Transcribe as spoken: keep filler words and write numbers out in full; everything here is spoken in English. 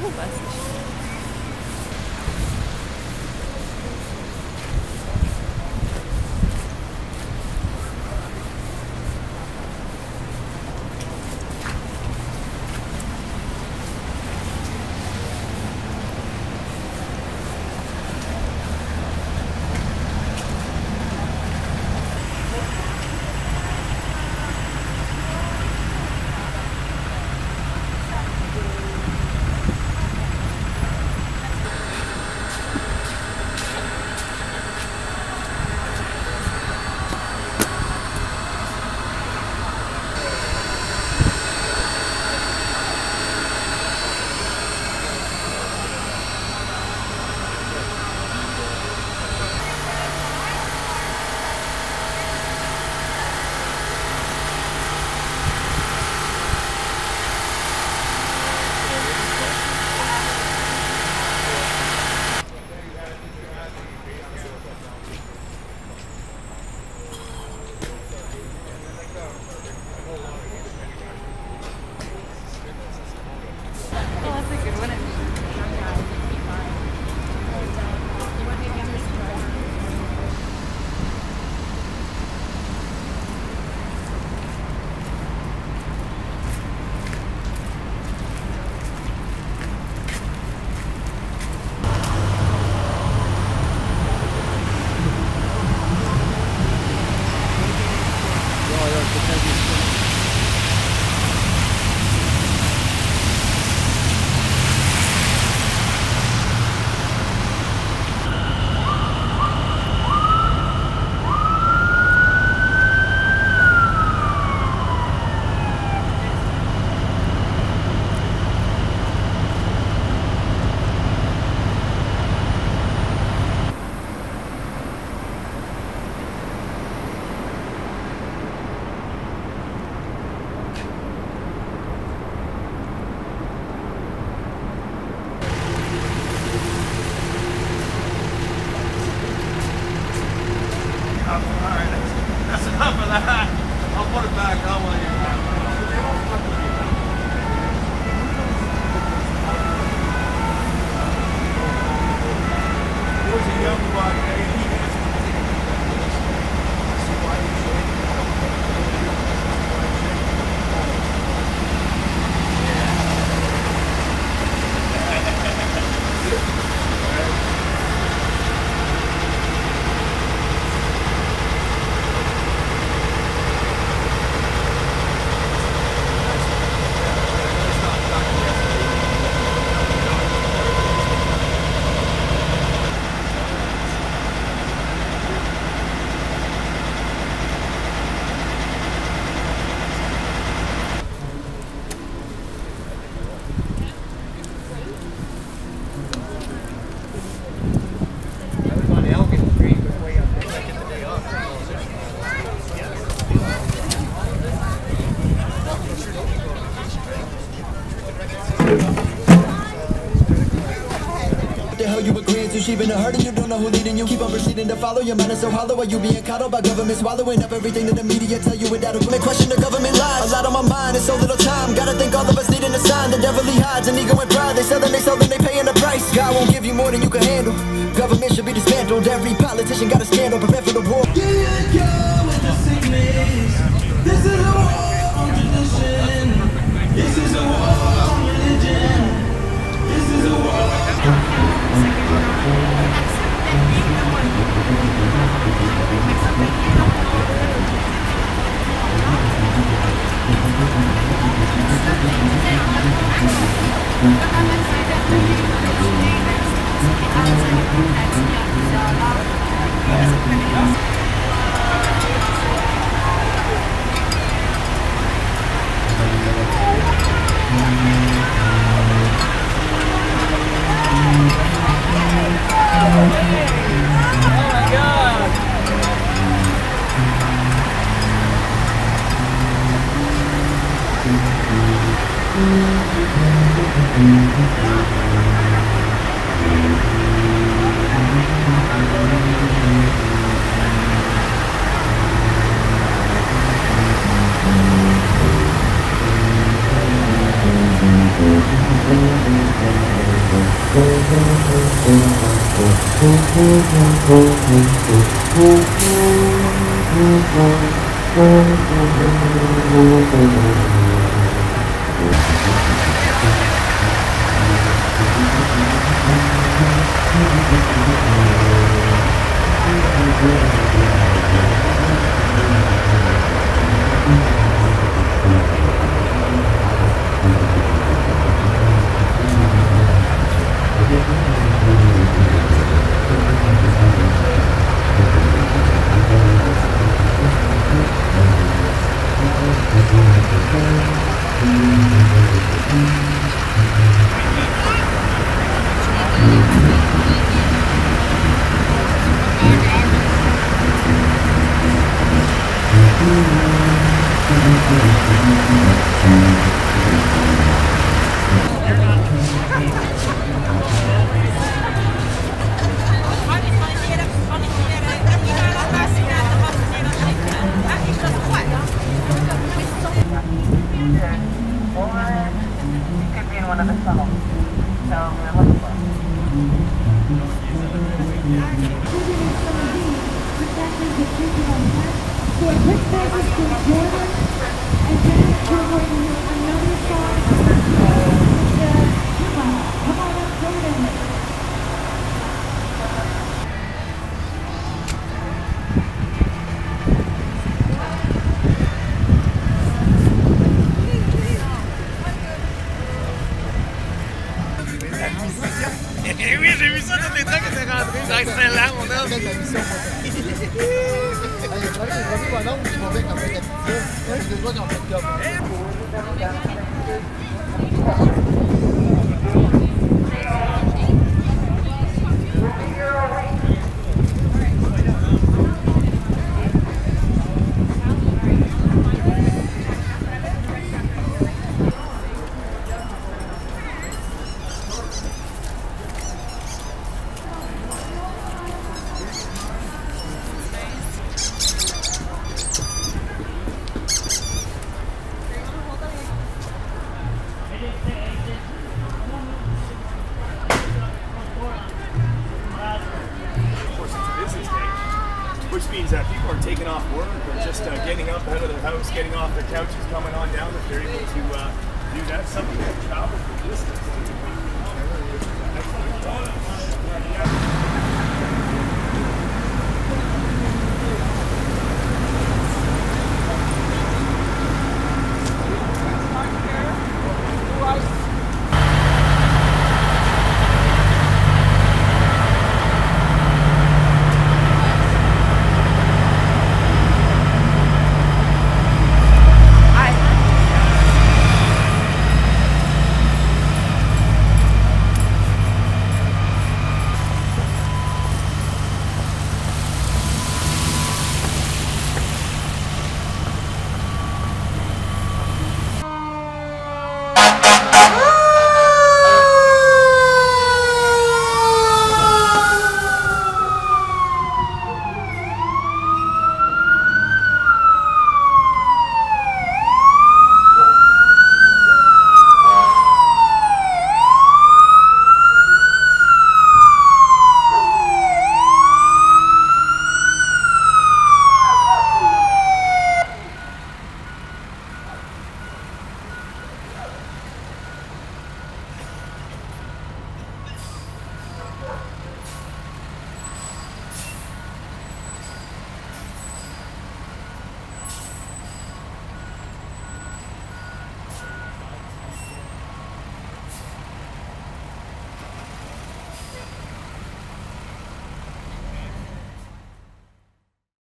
school buses. Even a hurt and you don't know who leading you. Keep on proceeding to follow. Your mind is so hollow. Are you being coddled by government? Swallowing up everything that the media tell you without a question. The government lies. A lot on my mind. It's so little time. Gotta think all of us needing a sign. The devil he hides an ego and pride. They sell and they sell and they paying the price. God won't give you more than you can handle. Government should be dismantled. Every politician got a scandal. Prepare for the war. Here you go with the sickness. This is a war on tradition. This is a war on religion. This is a war. Thank you. Eh oui, j'ai vu ça dans les trucs qui étaient rentrés. C'est excellent, mon homme. Which means that people are taking off work or just uh, getting up out of their house, getting off their couches, coming on down if they're able to uh, do that. Some people travel for distance.